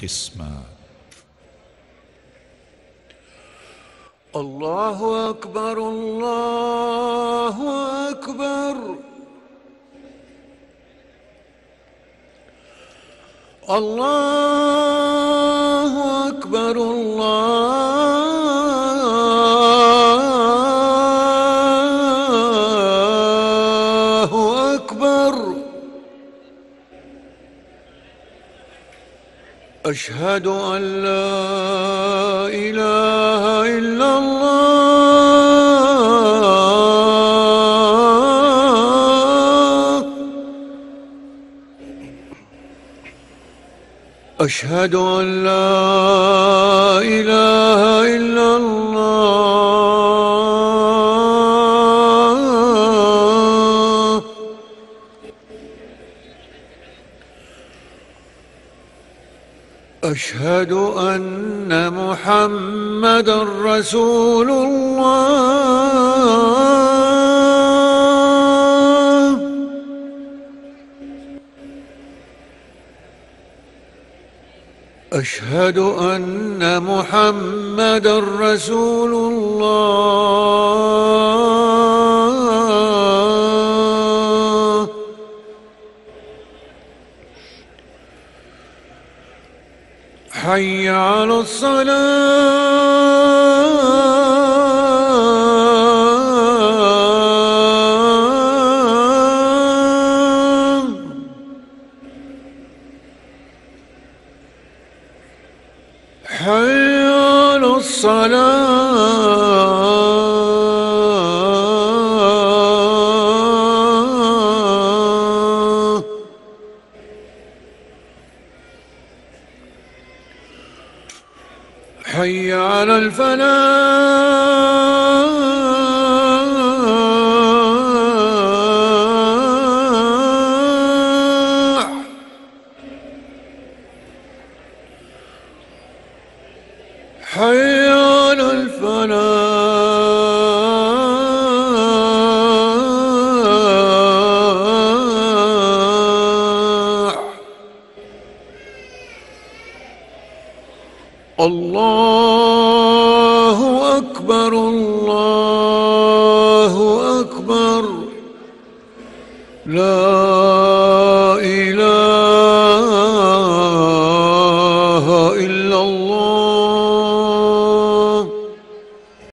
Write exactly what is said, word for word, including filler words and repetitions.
قسما. الله أكبر الله أكبر الله أكبر الله أكبر. أشهد أن لا إله إلا الله. أشهد أن لا إله إلا الله. أشهد أن محمدًا رسول الله. أشهد أن محمدًا رسول الله. حي على الصلاة. حي على الصلاة. حي على الفلاح. حي على الفلاح. الله أكبر الله أكبر. لا